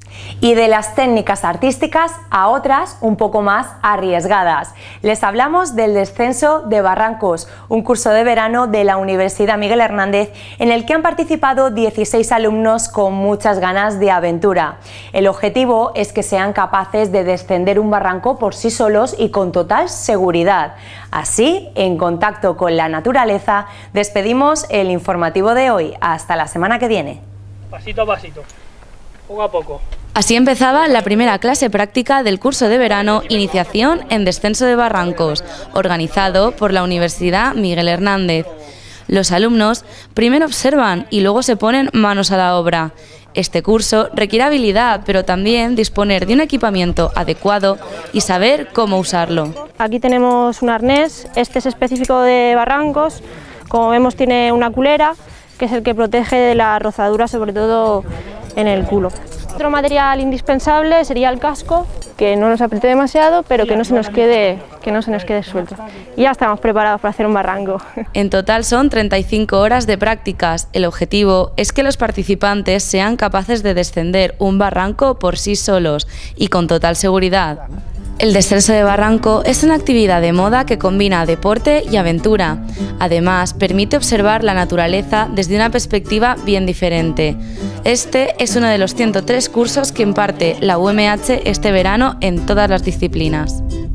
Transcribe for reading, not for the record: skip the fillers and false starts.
Y de las técnicas artísticas a otras un poco más arriesgadas. Les hablamos del descenso de barrancos, un curso de verano de la Universidad Miguel Hernández en el que han participado 16 alumnos con muchas ganas de aventura. El objetivo es que sean capaces de descender un barranco por sí solos y con total seguridad. Así, en contacto con la naturaleza, despedimos el informativo de hoy. Hasta la semana que viene. Pasito a pasito, poco a poco. Así empezaba la primera clase práctica del curso de verano Iniciación en Descenso de Barrancos, organizado por la Universidad Miguel Hernández. Los alumnos primero observan y luego se ponen manos a la obra. Este curso requiere habilidad, pero también disponer de un equipamiento adecuado y saber cómo usarlo. Aquí tenemos un arnés, este es específico de barrancos, como vemos tiene una culera, que es el que protege de la rozadura, sobre todo en el culo. Otro material indispensable sería el casco, que no nos apriete demasiado, pero que no se nos quede suelto. Y ya estamos preparados para hacer un barranco. En total son 35 horas de prácticas. El objetivo es que los participantes sean capaces de descender un barranco por sí solos y con total seguridad. El descenso de barranco es una actividad de moda que combina deporte y aventura. Además, permite observar la naturaleza desde una perspectiva bien diferente. Este es uno de los 103 cursos que imparte la UMH este verano en todas las disciplinas.